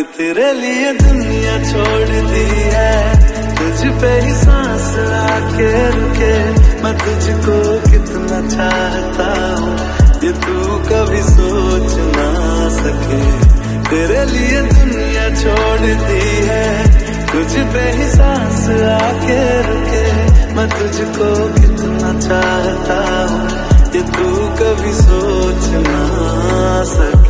कि तेरे लिए दुनिया छोड़ दी है, तुझ पे ही सांस आके रुके। मैं तुझको कितना चाहता हूँ ये तू कभी सोच ना सके। तेरे लिए दुनिया छोड़ दी है, तुझ पे ही सांस आके रुके। मैं तुझको कितना चाहता हूँ ये तू कभी सोच ना सके।